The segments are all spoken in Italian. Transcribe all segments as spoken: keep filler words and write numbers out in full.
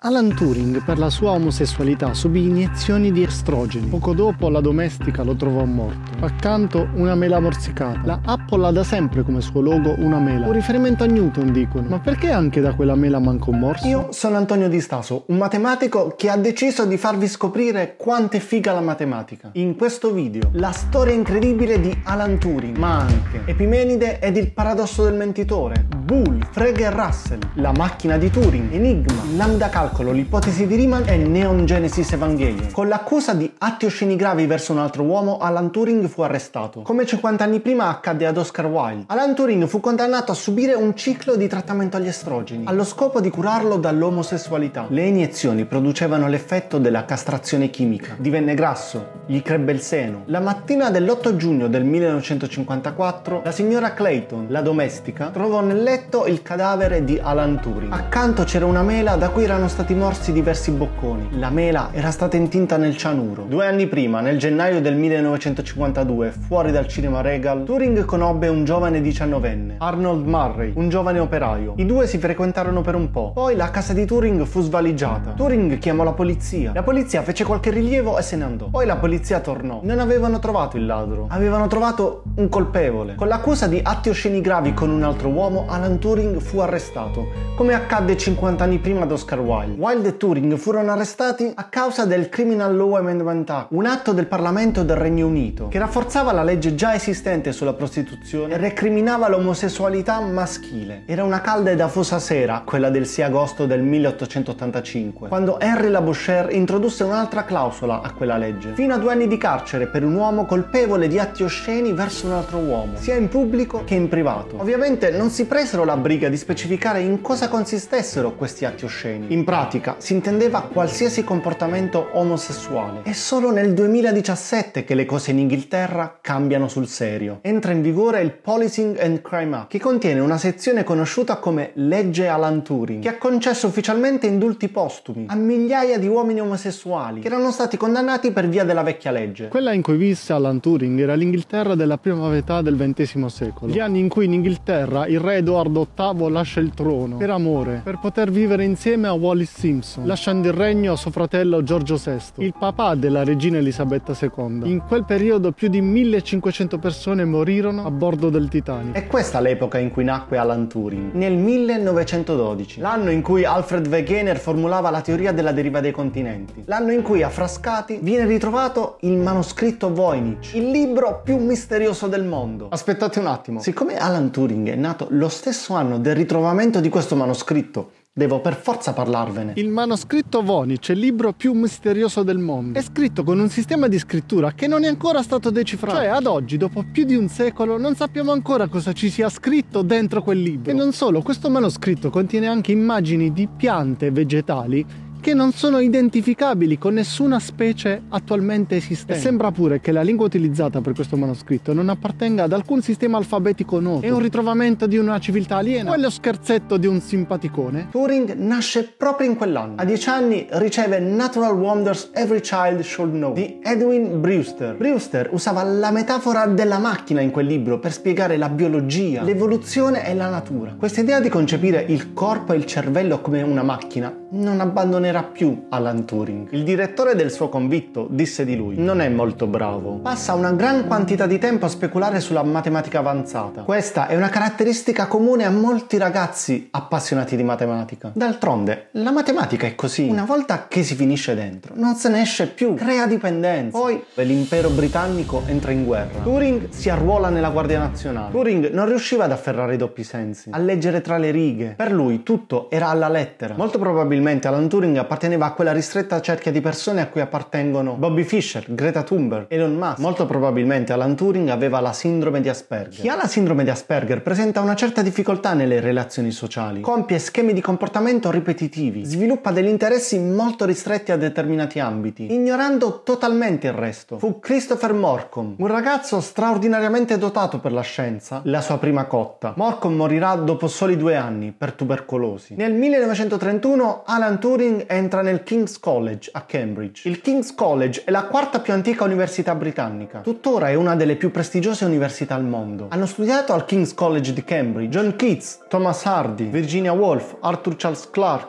Alan Turing, per la sua omosessualità, subì iniezioni di estrogeni. Poco dopo la domestica lo trovò morto. Accanto una mela morsicata. La Apple ha da sempre come suo logo una mela. Un riferimento a Newton, dicono. Ma perché anche da quella mela manca un morso? Io sono Antonio Di Staso, un matematico che ha deciso di farvi scoprire quanto è figa la matematica. In questo video, la storia incredibile di Alan Turing, ma anche Epimenide ed il paradosso del mentitore, Boole, Frege e Russell, la macchina di Turing, Enigma, Lambda Calcolo, l'ipotesi di Riemann e Neon Genesis Evangelion. Con l'accusa di atti osceni gravi verso un altro uomo, Alan Turing fu arrestato. Come cinquanta anni prima accadde ad Oscar Wilde, Alan Turing fu condannato a subire un ciclo di trattamento agli estrogeni, allo scopo di curarlo dall'omosessualità. Le iniezioni producevano l'effetto della castrazione chimica. Divenne grasso, gli crebbe il seno. La mattina dell'otto giugno del millenovecentocinquantaquattro, la signora Clayton, la domestica, trovò nel letto il cadavere di Alan Turing. Accanto c'era una mela da cui erano stati morsi diversi bocconi. La mela era stata intinta nel cianuro. Due anni prima, nel gennaio del millenovecentocinquantadue, fuori dal cinema Regal, Turing conobbe un giovane diciannovenne, Arnold Murray, un giovane operaio. I due si frequentarono per un po'. Poi la casa di Turing fu svaligiata. Turing chiamò la polizia. La polizia fece qualche rilievo e se ne andò. Poi la polizia tornò. Non avevano trovato il ladro. Avevano trovato un colpevole. Con l'accusa di atti osceni gravi con un altro uomo, Alan Turing fu arrestato, come accadde cinquanta anni prima ad Oscar Wilde. Wilde e Turing furono arrestati a causa del Criminal Law Amendment Act, un atto del Parlamento del Regno Unito che rafforzava la legge già esistente sulla prostituzione e recriminava l'omosessualità maschile. Era una calda ed afosa sera, quella del sei agosto del milleottocentottantacinque, quando Henry Labouchere introdusse un'altra clausola a quella legge: fino a due anni di carcere per un uomo colpevole di atti osceni verso un altro uomo, sia in pubblico che in privato. Ovviamente non si presero la briga di specificare in cosa consistessero questi atti osceni. In pratica si intendeva qualsiasi comportamento omosessuale. È solo nel duemiladiciassette che le cose in Inghilterra cambiano sul serio. Entra in vigore il Policing and Crime Act, che contiene una sezione conosciuta come Legge Alan Turing, che ha concesso ufficialmente indulti postumi a migliaia di uomini omosessuali che erano stati condannati per via della vecchia legge. Quella in cui visse Alan Turing era l'Inghilterra della prima metà del ventesimo secolo, gli anni in cui in Inghilterra il re Edoardo ottavo lascia il trono per amore, per poter vivere insieme a Wallis Simpson, lasciando il regno a suo fratello Giorgio sesto, il papà della regina Elisabetta seconda. In quel periodo più di millecinquecento persone morirono a bordo del Titanic. È questa l'epoca in cui nacque Alan Turing, nel millenovecentododici, l'anno in cui Alfred Wegener formulava la teoria della deriva dei continenti, l'anno in cui a Frascati viene ritrovato il manoscritto Voynich, il libro più misterioso del mondo. Aspettate un attimo, siccome Alan Turing è nato lo stesso anno del ritrovamento di questo manoscritto, devo per forza parlarvene. Il manoscritto Voynich, il libro più misterioso del mondo, è scritto con un sistema di scrittura che non è ancora stato decifrato. Cioè, ad oggi, dopo più di un secolo, non sappiamo ancora cosa ci sia scritto dentro quel libro. E non solo, questo manoscritto contiene anche immagini di piante e vegetali che non sono identificabili con nessuna specie attualmente esistente. E sembra pure che la lingua utilizzata per questo manoscritto non appartenga ad alcun sistema alfabetico noto. È un ritrovamento di una civiltà aliena o è lo scherzetto di un simpaticone? Turing nasce proprio in quell'anno. A dieci anni riceve Natural Wonders Every Child Should Know di Edwin Brewster. Brewster usava la metafora della macchina in quel libro per spiegare la biologia, l'evoluzione e la natura. Questa idea di concepire il corpo e il cervello come una macchina non abbandonerà più Alan Turing. Il direttore del suo convitto disse di lui: non è molto bravo. Passa una gran quantità di tempo a speculare sulla matematica avanzata. Questa è una caratteristica comune a molti ragazzi appassionati di matematica. D'altronde, la matematica è così. Una volta che si finisce dentro, non se ne esce più. Crea dipendenza. Poi l'impero britannico entra in guerra. Turing si arruola nella Guardia Nazionale. Turing non riusciva ad afferrare i doppi sensi, a leggere tra le righe. Per lui tutto era alla lettera. Molto probabilmente Alan Turing apparteneva a quella ristretta cerchia di persone a cui appartengono Bobby Fischer, Greta Thunberg, Elon Musk. Molto probabilmente Alan Turing aveva la sindrome di Asperger. Chi ha la sindrome di Asperger presenta una certa difficoltà nelle relazioni sociali, compie schemi di comportamento ripetitivi, sviluppa degli interessi molto ristretti a determinati ambiti, ignorando totalmente il resto. Fu Christopher Morcom, un ragazzo straordinariamente dotato per la scienza, la sua prima cotta. Morcom morirà dopo soli due anni per tubercolosi. Nel millenovecentotrentuno Alan Turing entra nel King's College a Cambridge. Il King's College è la quarta più antica università britannica. Tuttora è una delle più prestigiose università al mondo. Hanno studiato al King's College di Cambridge John Keats, Thomas Hardy, Virginia Woolf, Arthur Charles Clarke,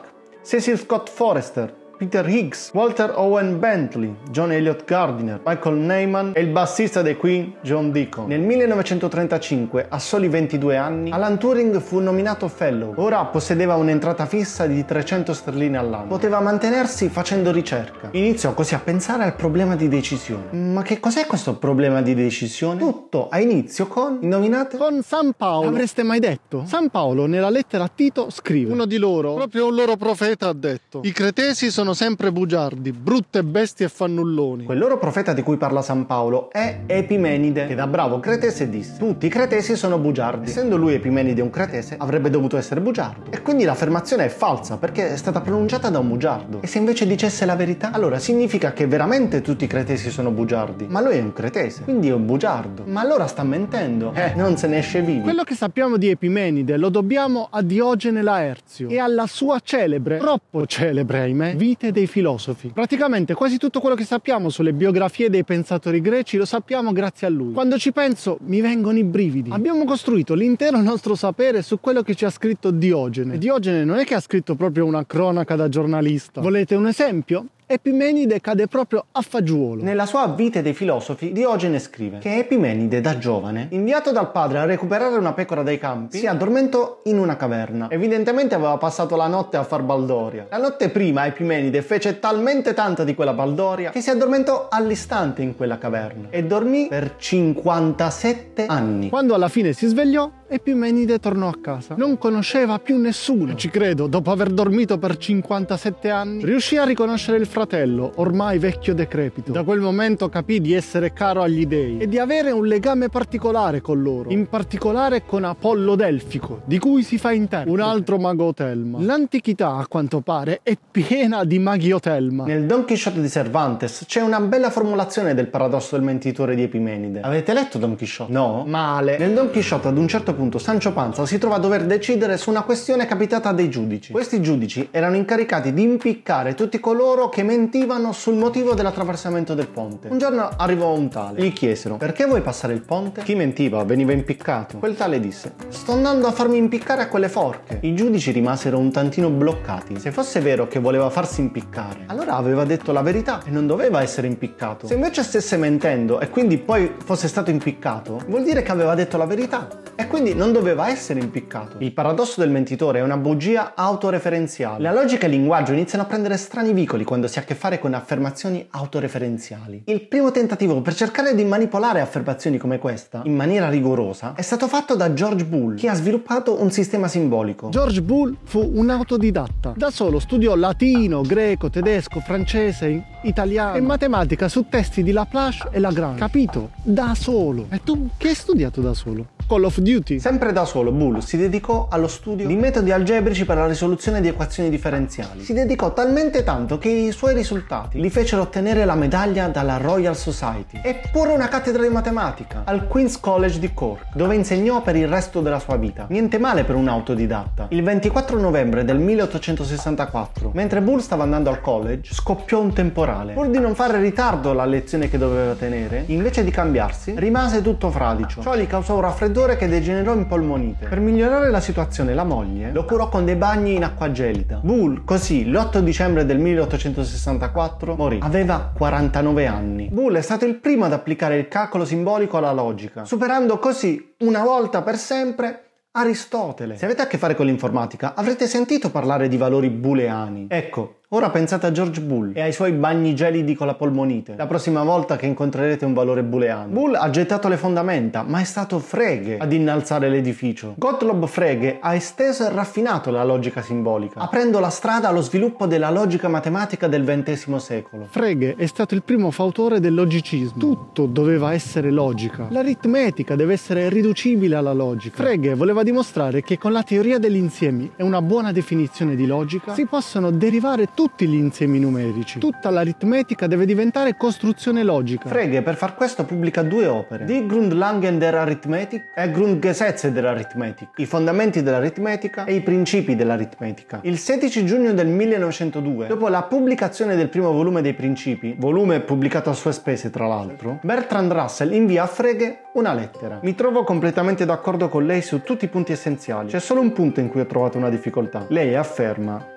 Cecil Scott Forrester, Peter Higgs, Walter Owen Bentley, John Elliott Gardiner, Michael Nyman e il bassista dei Queen John Deacon. Nel millenovecentotrentacinque, a soli ventidue anni, Alan Turing fu nominato Fellow. Ora possedeva un'entrata fissa di trecento sterline all'anno. Poteva mantenersi facendo ricerca. Iniziò così a pensare al problema di decisione. Ma che cos'è questo problema di decisione? Tutto ha inizio con, indovinate? Con San Paolo. Avreste mai detto? San Paolo nella lettera a Tito scrive: uno di loro, proprio un loro profeta, ha detto: i cretesi sono sempre bugiardi, brutte bestie e fannulloni. Quel loro profeta di cui parla San Paolo è Epimenide, che da bravo cretese disse: tutti i cretesi sono bugiardi. Essendo lui Epimenide un cretese, avrebbe dovuto essere bugiardo. E quindi l'affermazione è falsa, perché è stata pronunciata da un bugiardo. E se invece dicesse la verità, allora significa che veramente tutti i cretesi sono bugiardi. Ma lui è un cretese, quindi è un bugiardo. Ma allora sta mentendo. Eh, non se ne esce vivi. Quello che sappiamo di Epimenide lo dobbiamo a Diogene Laerzio e alla sua celebre, troppo celebre ahimè, vita dei filosofi. Praticamente quasi tutto quello che sappiamo sulle biografie dei pensatori greci lo sappiamo grazie a lui. Quando ci penso mi vengono i brividi. Abbiamo costruito l'intero nostro sapere su quello che ci ha scritto Diogene. E Diogene non è che ha scritto proprio una cronaca da giornalista. Volete un esempio? Epimenide cade proprio a fagiolo. Nella sua Vite dei filosofi, Diogene scrive che Epimenide, da giovane, inviato dal padre a recuperare una pecora dai campi, si addormentò in una caverna. Evidentemente aveva passato la notte a far baldoria. La notte prima Epimenide fece talmente tanta di quella baldoria che si addormentò all'istante in quella caverna e dormì per cinquantasette anni. Quando alla fine si svegliò, Epimenide tornò a casa. Non conosceva più nessuno. Ci credo, dopo aver dormito per cinquantasette anni, riuscì a riconoscere il fratello, ormai vecchio decrepito. Da quel momento capì di essere caro agli dei e di avere un legame particolare con loro, in particolare con Apollo Delfico, di cui si fa interprete, un altro mago Telma. L'antichità, a quanto pare, è piena di maghi Telma. Nel Don Chisciotte di Cervantes c'è una bella formulazione del paradosso del mentitore di Epimenide. Avete letto Don Chisciotte? No? Male. Nel Don Chisciotte ad un certo punto Sancho Panza si trova a dover decidere su una questione capitata a dei giudici. Questi giudici erano incaricati di impiccare tutti coloro che mentivano sul motivo dell'attraversamento del ponte. Un giorno arrivò un tale. Gli chiesero: perché vuoi passare il ponte? Chi mentiva veniva impiccato. Quel tale disse: sto andando a farmi impiccare a quelle forche. I giudici rimasero un tantino bloccati. Se fosse vero che voleva farsi impiccare, allora aveva detto la verità e non doveva essere impiccato. Se invece stesse mentendo e quindi poi fosse stato impiccato, vuol dire che aveva detto la verità e quindi non doveva essere impiccato. Il paradosso del mentitore è una bugia autoreferenziale. La logica e il linguaggio iniziano a prendere strani vicoli quando si ha a che fare con affermazioni autoreferenziali. Il primo tentativo per cercare di manipolare affermazioni come questa in maniera rigorosa è stato fatto da George Boole, che ha sviluppato un sistema simbolico. George Boole fu un autodidatta. Da solo studiò latino, greco, tedesco, francese, italiano e matematica su testi di Laplace e Lagrange. Capito? Da solo. E tu che hai studiato da solo? Call of Duty? Sempre da solo, Boole si dedicò allo studio di metodi algebrici per la risoluzione di equazioni differenziali. Si dedicò talmente tanto che i suoi risultati gli fecero ottenere la medaglia dalla Royal Society e pure una cattedra di matematica al Queen's College di Cork, dove insegnò per il resto della sua vita. Niente male per un autodidatta. Il ventiquattro novembre del milleottocentosessantaquattro, mentre Boole stava andando al college, scoppiò un temporale. Pur di non fare ritardo alla lezione che doveva tenere, invece di cambiarsi, rimase tutto fradicio. Ciò gli causò un raffreddore che degenerò in polmonite. Per migliorare la situazione, la moglie lo curò con dei bagni in acqua gelida. Boole, così, l'otto dicembre del milleottocentosessantaquattro, morì. Aveva quarantanove anni. Boole è stato il primo ad applicare il calcolo simbolico alla logica, superando così, una volta per sempre, Aristotele. Se avete a che fare con l'informatica, avrete sentito parlare di valori booleani. Ecco, ora pensate a George Boole e ai suoi bagni gelidi con la polmonite la prossima volta che incontrerete un valore booleano. Boole ha gettato le fondamenta, ma è stato Frege ad innalzare l'edificio. Gottlob Frege ha esteso e raffinato la logica simbolica, aprendo la strada allo sviluppo della logica matematica del ventesimo secolo. Frege è stato il primo fautore del logicismo. Tutto doveva essere logica. L'aritmetica deve essere riducibile alla logica. Frege voleva dimostrare che con la teoria degli insiemi e una buona definizione di logica si possono derivare tutti gli insiemi numerici. Tutta l'aritmetica deve diventare costruzione logica. Frege per far questo pubblica due opere: Die Grundlagen der Arithmetik e Grundgesetze der Arithmetik, i fondamenti dell'aritmetica e i principi dell'aritmetica. Il sedici giugno del millenovecentodue, dopo la pubblicazione del primo volume dei principi, volume pubblicato a sue spese tra l'altro, Bertrand Russell invia a Frege una lettera. Mi trovo completamente d'accordo con lei su tutti i punti essenziali. C'è solo un punto in cui ho trovato una difficoltà. Lei afferma: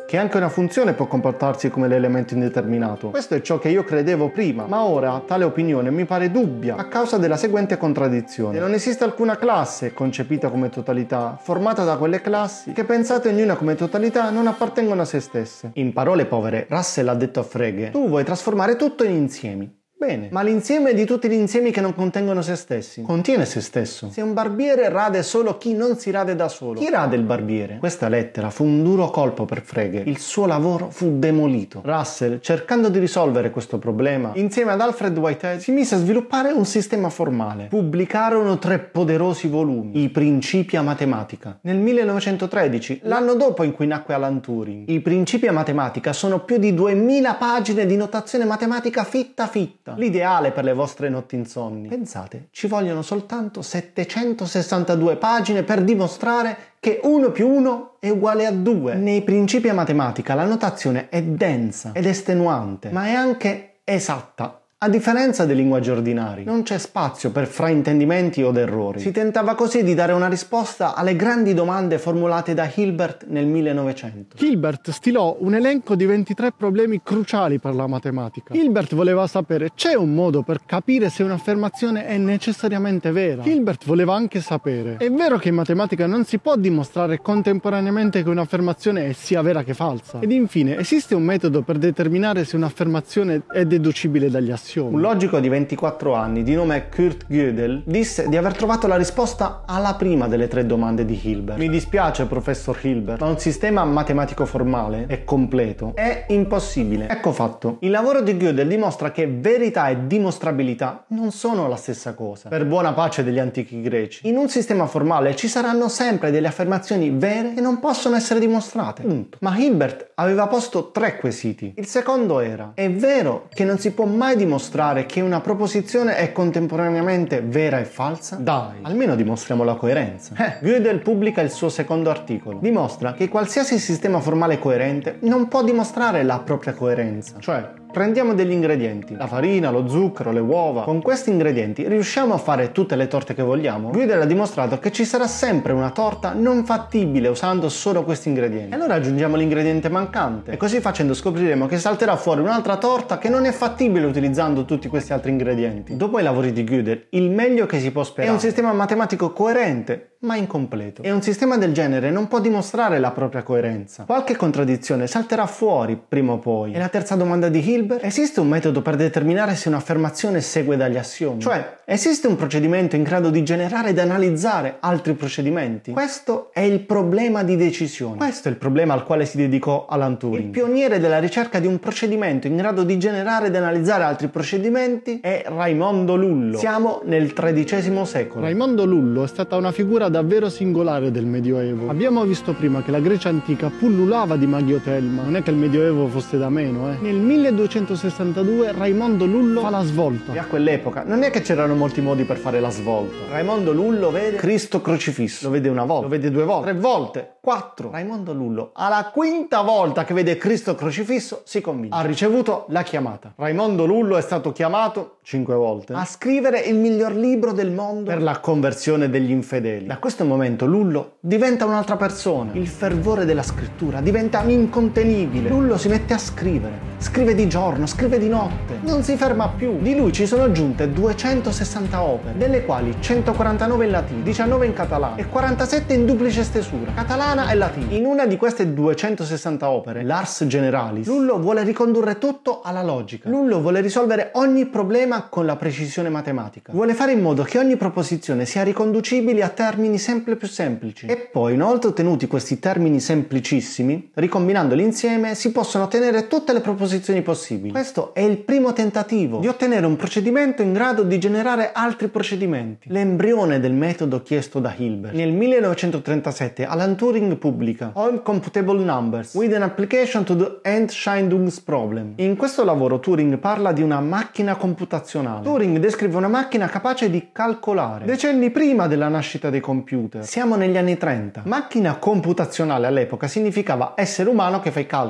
che anche una funzione può comportarsi come l'elemento indeterminato. Questo è ciò che io credevo prima, ma ora tale opinione mi pare dubbia a causa della seguente contraddizione. E non esiste alcuna classe concepita come totalità, formata da quelle classi che, pensate ognuna come totalità, non appartengono a se stesse. In parole povere, Russell ha detto a Frege: tu vuoi trasformare tutto in insiemi. Bene, ma l'insieme di tutti gli insiemi che non contengono se stessi contiene se stesso. Se un barbiere rade solo chi non si rade da solo, chi rade il barbiere? Questa lettera fu un duro colpo per Frege. Il suo lavoro fu demolito. Russell, cercando di risolvere questo problema, insieme ad Alfred Whitehead, si mise a sviluppare un sistema formale. Pubblicarono tre poderosi volumi, i Principi a matematica, nel millenovecentotredici, l'anno dopo in cui nacque Alan Turing. I Principi a matematica sono più di duemila pagine di notazione matematica fitta fitta. L'ideale per le vostre notti insonni. Pensate, ci vogliono soltanto settecentosessantadue pagine per dimostrare che uno più uno è uguale a due. Nei Principi a matematica la notazione è densa ed estenuante, ma è anche esatta. A differenza dei linguaggi ordinari, non c'è spazio per fraintendimenti o errori. Si tentava così di dare una risposta alle grandi domande formulate da Hilbert nel millenovecento. Hilbert stilò un elenco di ventitré problemi cruciali per la matematica. Hilbert voleva sapere: c'è un modo per capire se un'affermazione è necessariamente vera? Hilbert voleva anche sapere: è vero che in matematica non si può dimostrare contemporaneamente che un'affermazione è sia vera che falsa? Ed infine, esiste un metodo per determinare se un'affermazione è deducibile dagli assiomi? Un logico di ventiquattro anni, di nome Kurt Gödel, disse di aver trovato la risposta alla prima delle tre domande di Hilbert. Mi dispiace, professor Hilbert, ma un sistema matematico formale e completo è impossibile. Ecco fatto. Il lavoro di Gödel dimostra che verità e dimostrabilità non sono la stessa cosa. Per buona pace degli antichi greci. In un sistema formale ci saranno sempre delle affermazioni vere che non possono essere dimostrate. Punto. Ma Hilbert aveva posto tre quesiti. Il secondo era: è vero che non si può mai dimostrare che una proposizione è contemporaneamente vera e falsa? Dai, almeno dimostriamo la coerenza. Eh, Gödel pubblica il suo secondo articolo. Dimostra che qualsiasi sistema formale coerente non può dimostrare la propria coerenza. Cioè, prendiamo degli ingredienti, la farina, lo zucchero, le uova. Con questi ingredienti riusciamo a fare tutte le torte che vogliamo? Gödel ha dimostrato che ci sarà sempre una torta non fattibile usando solo questi ingredienti. E allora aggiungiamo l'ingrediente mancante. E così facendo scopriremo che salterà fuori un'altra torta che non è fattibile utilizzando tutti questi altri ingredienti. Dopo i lavori di Gödel, il meglio che si può sperare è un sistema matematico coerente, ma incompleto. E un sistema del genere non può dimostrare la propria coerenza. Qualche contraddizione salterà fuori prima o poi. E la terza domanda di Hilbert: esiste un metodo per determinare se un'affermazione segue dagli assiomi? Cioè, esiste un procedimento in grado di generare ed analizzare altri procedimenti? Questo è il problema di decisione. Questo è il problema al quale si dedicò Alan Turing. Il pioniere della ricerca di un procedimento in grado di generare ed analizzare altri procedimenti è Raimondo Lullo. Siamo nel tredicesimo secolo. Raimondo Lullo è stata una figura davvero singolare del Medioevo. Abbiamo visto prima che la Grecia antica pullulava di maghi Otelma. Non è che il Medioevo fosse da meno, eh. Nel milleduecentosessantadue Raimondo Lullo fa la svolta. E a quell'epoca non è che c'erano molti modi per fare la svolta. Raimondo Lullo vede Cristo crocifisso. Lo vede una volta, lo vede due volte, tre volte, quattro. Raimondo Lullo, alla quinta volta che vede Cristo crocifisso, si convince. Ha ricevuto la chiamata. Raimondo Lullo è stato chiamato cinque volte a scrivere il miglior libro del mondo per la conversione degli infedeli. Da questo momento Lullo diventa un'altra persona. Il fervore della scrittura diventa incontenibile. Lullo si mette a scrivere. Scrive di giorno, scrive di notte. Non si ferma più. Di lui ci sono aggiunte duecentosessanta opere, delle quali centoquarantanove in latino, diciannove in catalano e quarantasette in duplice stesura, catalana e latina. In una di queste duecentosessanta opere, l'Ars Generalis, Lullo vuole ricondurre tutto alla logica. Lullo vuole risolvere ogni problema con la precisione matematica. Vuole fare in modo che ogni proposizione sia riconducibile a termini sempre più semplici. E poi, una volta ottenuti questi termini semplicissimi, ricombinandoli insieme, si possono ottenere tutte le proposizioni possibili. Questo è il primo tentativo di ottenere un procedimento in grado di generare altri procedimenti. L'embrione del metodo chiesto da Hilbert. Nel millenovecentotrentasette Alan Turing pubblica All Computable Numbers with an Application to the Entscheidungsproblem. In questo lavoro Turing parla di una macchina computazionale. Turing descrive una macchina capace di calcolare. Decenni prima della nascita dei computer. Siamo negli anni trenta. Macchina computazionale all'epoca significava essere umano che fa i calcoli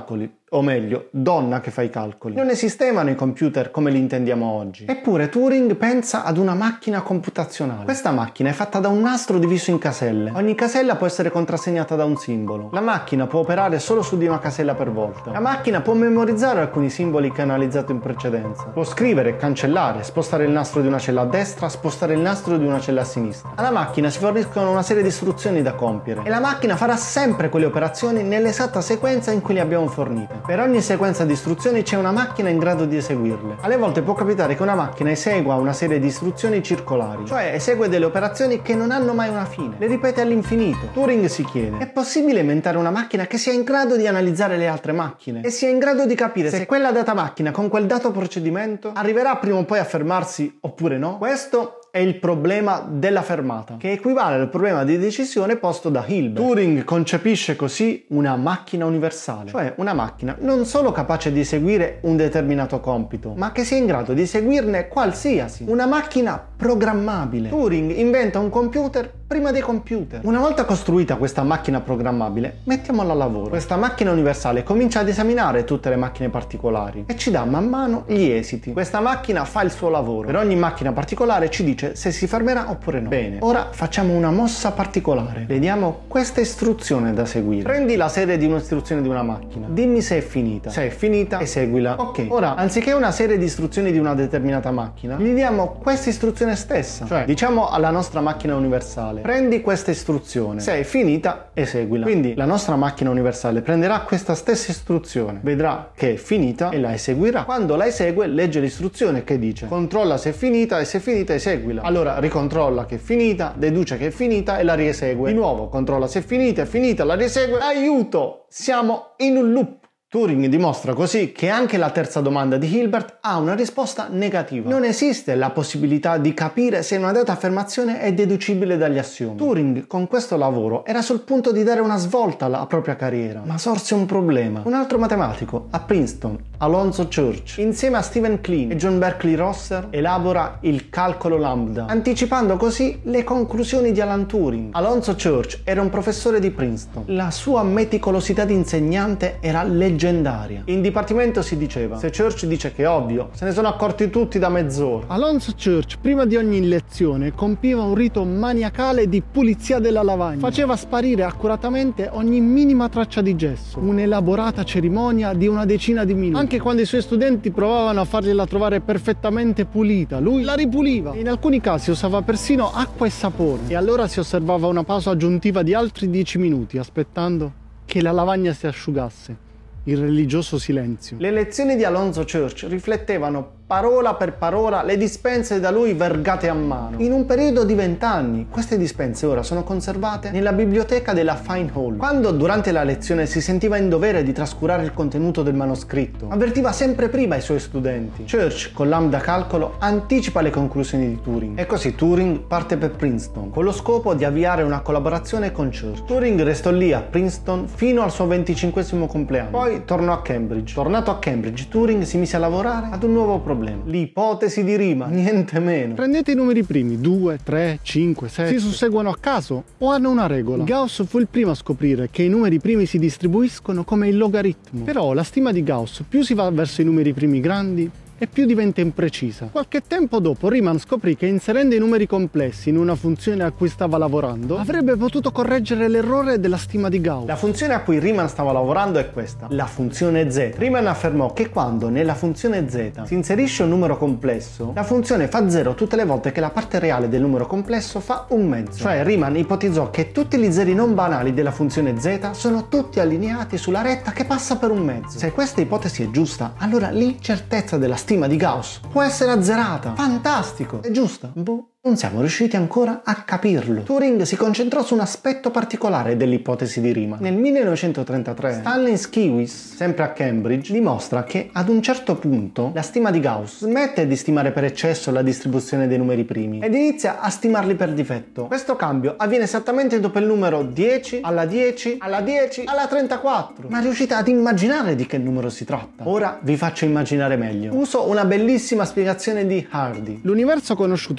o meglio, donna che fa i calcoli. Non esistevano i computer come li intendiamo oggi. Eppure Turing pensa ad una macchina computazionale. Questa macchina è fatta da un nastro diviso in caselle. Ogni casella può essere contrassegnata da un simbolo. La macchina può operare solo su di una casella per volta. La macchina può memorizzare alcuni simboli che ha analizzato in precedenza. Può scrivere, cancellare, spostare il nastro di una cella a destra, spostare il nastro di una cella a sinistra. Alla macchina si forniscono una serie di istruzioni da compiere e la macchina farà sempre quelle operazioni nell'esatta sequenza in cui le abbiamo fornite. Per ogni sequenza di istruzioni c'è una macchina in grado di eseguirle. Alle volte può capitare che una macchina esegua una serie di istruzioni circolari, cioè esegue delle operazioni che non hanno mai una fine, le ripete all'infinito. Turing si chiede: è possibile inventare una macchina che sia in grado di analizzare le altre macchine e sia in grado di capire se quella data macchina con quel dato procedimento arriverà prima o poi a fermarsi oppure no? Questo è il problema della fermata, che equivale al problema di decisione posto da Hilbert. Turing concepisce così una macchina universale, cioè una macchina non solo capace di eseguire un determinato compito, ma che sia in grado di eseguirne qualsiasi. Una macchina programmabile. Turing inventa un computer prima dei computer. Una volta costruita questa macchina programmabile, mettiamola a lavoro. Questa macchina universale comincia ad esaminare tutte le macchine particolari e ci dà man mano gli esiti. Questa macchina fa il suo lavoro. Per ogni macchina particolare ci dice se si fermerà oppure no. Bene, ora facciamo una mossa particolare. Vediamo questa istruzione da seguire. Prendi la serie di un'istruzione di una macchina. Dimmi se è finita. Se è finita, eseguila. Ok, ora, anziché una serie di istruzioni di una determinata macchina, gli diamo questa istruzione stessa. Cioè, diciamo alla nostra macchina universale: prendi questa istruzione, se è finita eseguila. Quindi la nostra macchina universale prenderà questa stessa istruzione, vedrà che è finita e la eseguirà. Quando la esegue legge l'istruzione che dice controlla se è finita e se è finita eseguila. Allora ricontrolla che è finita, deduce che è finita e la riesegue. Di nuovo controlla se è finita, è finita, la riesegue. Aiuto! Siamo in un loop. Turing dimostra così che anche la terza domanda di Hilbert ha una risposta negativa. Non esiste la possibilità di capire se una data affermazione è deducibile dagli assiomi. Turing con questo lavoro era sul punto di dare una svolta alla propria carriera, ma sorse un problema. Un altro matematico a Princeton, Alonzo Church, insieme a Stephen Kleene e John Berkeley Rosser, elabora il calcolo lambda, anticipando così le conclusioni di Alan Turing. Alonzo Church era un professore di Princeton. La sua meticolosità di insegnante era leggendaria. In dipartimento si diceva: se Church dice che è ovvio, se ne sono accorti tutti da mezz'ora. Alonzo Church prima di ogni lezione compiva un rito maniacale di pulizia della lavagna. Faceva sparire accuratamente ogni minima traccia di gesso. Un'elaborata cerimonia di una decina di minuti. Anche quando i suoi studenti provavano a fargliela trovare perfettamente pulita, lui la ripuliva. In alcuni casi usava persino acqua e sapone. E allora si osservava una pausa aggiuntiva di altri dieci minuti, aspettando che la lavagna si asciugasse. Il religioso silenzio. Le lezioni di Alonzo Church riflettevano parola per parola le dispense da lui vergate a mano. In un periodo di vent'anni, queste dispense ora sono conservate nella biblioteca della Fine Hall. Quando durante la lezione si sentiva in dovere di trascurare il contenuto del manoscritto, avvertiva sempre prima i suoi studenti. Church, con lambda calcolo, anticipa le conclusioni di Turing. E così Turing parte per Princeton, con lo scopo di avviare una collaborazione con Church. Turing restò lì a Princeton fino al suo venticinquesimo compleanno. Poi tornò a Cambridge. Tornato a Cambridge, Turing si mise a lavorare ad un nuovo problema. L'ipotesi di Riemann, niente meno. Prendete i numeri primi, due, tre, cinque, sei. Si susseguono a caso o hanno una regola? Gauss fu il primo a scoprire che i numeri primi si distribuiscono come il logaritmo. Però la stima di Gauss, più si va verso i numeri primi grandi, e più diventa imprecisa. Qualche tempo dopo Riemann scoprì che inserendo i numeri complessi in una funzione a cui stava lavorando avrebbe potuto correggere l'errore della stima di Gauss. La funzione a cui Riemann stava lavorando è questa, la funzione z. Riemann affermò che quando nella funzione z si inserisce un numero complesso, la funzione fa zero tutte le volte che la parte reale del numero complesso fa un mezzo. Cioè Riemann ipotizzò che tutti gli zeri non banali della funzione z sono tutti allineati sulla retta che passa per un mezzo. Se questa ipotesi è giusta, allora l'incertezza della stima stima di Gauss può essere azzerata. Fantastico! È giusta? Boh. Non siamo riusciti ancora a capirlo. Turing si concentrò su un aspetto particolare dell'ipotesi di Riemann. Nel millenovecentotrentatré Stanley Skewis, sempre a Cambridge, dimostra che ad un certo punto la stima di Gauss smette di stimare per eccesso la distribuzione dei numeri primi ed inizia a stimarli per difetto. Questo cambio avviene esattamente dopo il numero dieci alla dieci alla dieci alla trentaquattro. Ma riuscite ad immaginare di che numero si tratta? Ora vi faccio immaginare meglio. Uso una bellissima spiegazione di Hardy. L'universo conosciuto contiene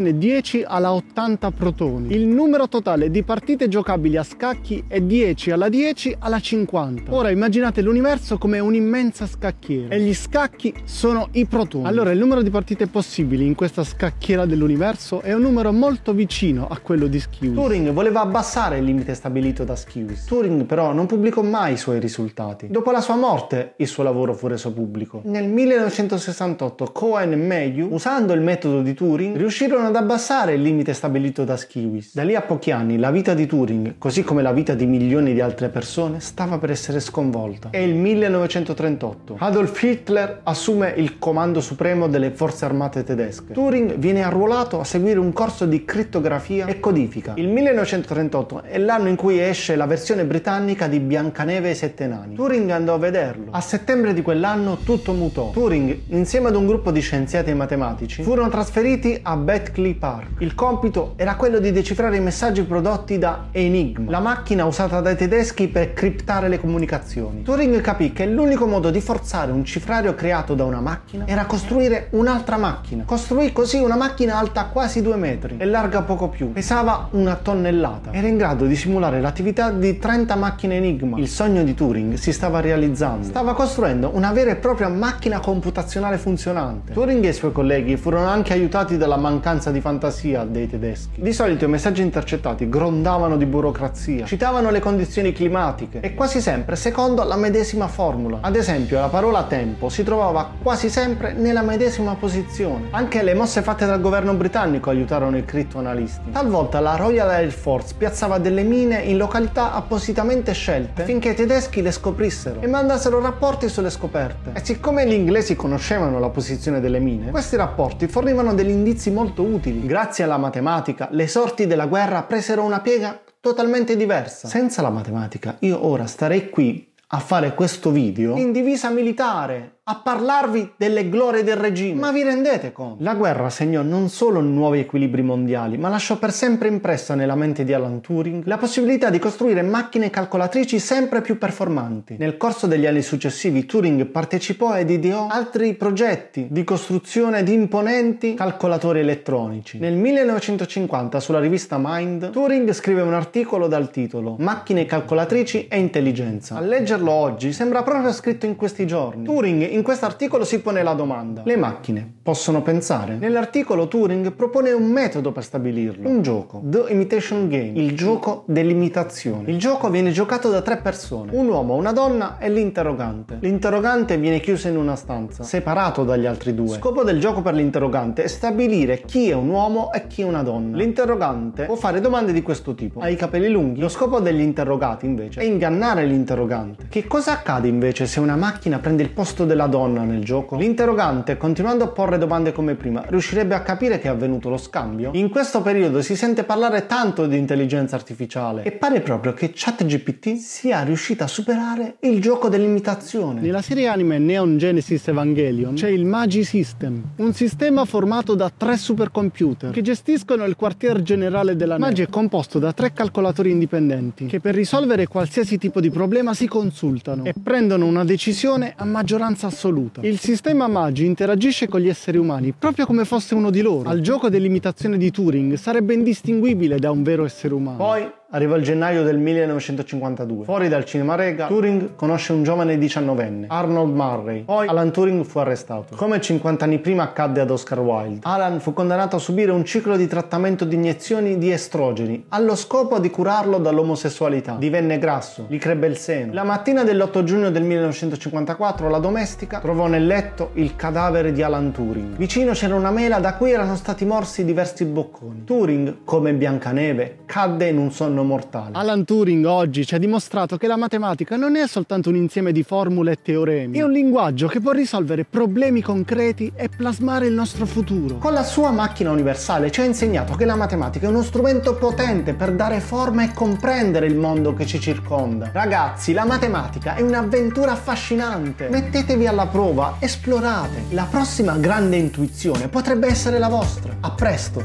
contiene dieci alla ottanta protoni. Il numero totale di partite giocabili a scacchi è dieci alla dieci alla cinquanta. Ora immaginate l'universo come un'immensa scacchiera e gli scacchi sono i protoni. Allora il numero di partite possibili in questa scacchiera dell'universo è un numero molto vicino a quello di Skewis. Turing voleva abbassare il limite stabilito da Skewis. Turing però non pubblicò mai i suoi risultati. Dopo la sua morte il suo lavoro fu reso pubblico. Nel millenovecentosessantotto Cohen e Mayhew, usando il metodo di Turing, riuscirono ad abbassare il limite stabilito da Skewis. Da lì a pochi anni la vita di Turing, così come la vita di milioni di altre persone, stava per essere sconvolta. È il millenovecentotrentotto. Adolf Hitler assume il comando supremo delle forze armate tedesche. Turing viene arruolato a seguire un corso di crittografia e codifica. Il millenovecentotrentotto è l'anno in cui esce la versione britannica di Biancaneve e i sette nani. Turing andò a vederlo. A settembre di quell'anno tutto mutò. Turing, insieme ad un gruppo di scienziati e matematici, furono trasferiti a Bletchley Park. Il compito era quello di decifrare i messaggi prodotti da Enigma, la macchina usata dai tedeschi per criptare le comunicazioni. Turing capì che l'unico modo di forzare un cifrario creato da una macchina era costruire un'altra macchina. Costruì così una macchina alta quasi due metri e larga poco più. Pesava una tonnellata. Era in grado di simulare l'attività di trenta macchine Enigma. Il sogno di Turing si stava realizzando. Stava costruendo una vera e propria macchina computazionale funzionante. Turing e i suoi colleghi furono anche aiutati dalla mancanza di fantasia dei tedeschi. Di solito i messaggi intercettati grondavano di burocrazia, citavano le condizioni climatiche e quasi sempre secondo la medesima formula. Ad esempio, la parola tempo si trovava quasi sempre nella medesima posizione. Anche le mosse fatte dal governo britannico aiutarono i crittoanalisti. Talvolta la Royal Air Force piazzava delle mine in località appositamente scelte affinché i tedeschi le scoprissero e mandassero rapporti sulle scoperte. E siccome gli inglesi conoscevano la posizione delle mine, questi rapporti fornivano degli indizi molto utili. Grazie alla matematica, le sorti della guerra presero una piega totalmente diversa. Senza la matematica, io ora starei qui a fare questo video in divisa militare, a parlarvi delle glorie del regime. Ma vi rendete conto? La guerra segnò non solo nuovi equilibri mondiali, ma lasciò per sempre impressa nella mente di Alan Turing la possibilità di costruire macchine calcolatrici sempre più performanti. Nel corso degli anni successivi Turing partecipò ed ideò altri progetti di costruzione di imponenti calcolatori elettronici. Nel millenovecentocinquanta sulla rivista Mind, Turing scrive un articolo dal titolo Macchine calcolatrici e intelligenza. A leggerlo oggi sembra proprio scritto in questi giorni. Turing in questo articolo si pone la domanda: le macchine possono pensare? Nell'articolo Turing propone un metodo per stabilirlo, un gioco, The Imitation Game, il gioco dell'imitazione. Il gioco viene giocato da tre persone, un uomo, una donna e l'interrogante. L'interrogante viene chiuso in una stanza, separato dagli altri due. Lo scopo del gioco per l'interrogante è stabilire chi è un uomo e chi è una donna. L'interrogante può fare domande di questo tipo: hai i capelli lunghi? Lo scopo degli interrogati invece è ingannare l'interrogante. Che cosa accade invece se una macchina prende il posto della donna nel gioco? L'interrogante, continuando a porre domande come prima, riuscirebbe a capire che è avvenuto lo scambio? In questo periodo si sente parlare tanto di intelligenza artificiale e pare proprio che ChatGPT sia riuscita a superare il gioco dell'imitazione. Nella serie anime Neon Genesis Evangelion c'è il Magi System, un sistema formato da tre supercomputer che gestiscono il quartier generale della Magi. È composto da tre calcolatori indipendenti che per risolvere qualsiasi tipo di problema si consultano e prendono una decisione a maggioranza assoluta. Il sistema Magi interagisce con gli esseri umani proprio come fosse uno di loro. Al gioco dell'imitazione di Turing sarebbe indistinguibile da un vero essere umano. Poi arriva il gennaio del millenovecentocinquantadue. Fuori dal cinema Rega, Turing conosce un giovane diciannovenne, Arnold Murray. Poi Alan Turing fu arrestato. Come cinquanta anni prima accadde ad Oscar Wilde, Alan fu condannato a subire un ciclo di trattamento di iniezioni di estrogeni allo scopo di curarlo dall'omosessualità. Divenne grasso, gli crebbe il seno. La mattina dell'otto giugno del millenovecentocinquantaquattro la domestica trovò nel letto il cadavere di Alan Turing. Vicino c'era una mela da cui erano stati morsi diversi bocconi. Turing, come Biancaneve, cadde in un sonno mortale. Alan Turing oggi ci ha dimostrato che la matematica non è soltanto un insieme di formule e teoremi, è un linguaggio che può risolvere problemi concreti e plasmare il nostro futuro. Con la sua macchina universale ci ha insegnato che la matematica è uno strumento potente per dare forma e comprendere il mondo che ci circonda. Ragazzi, la matematica è un'avventura affascinante. Mettetevi alla prova, esplorate. La prossima grande intuizione potrebbe essere la vostra. A presto!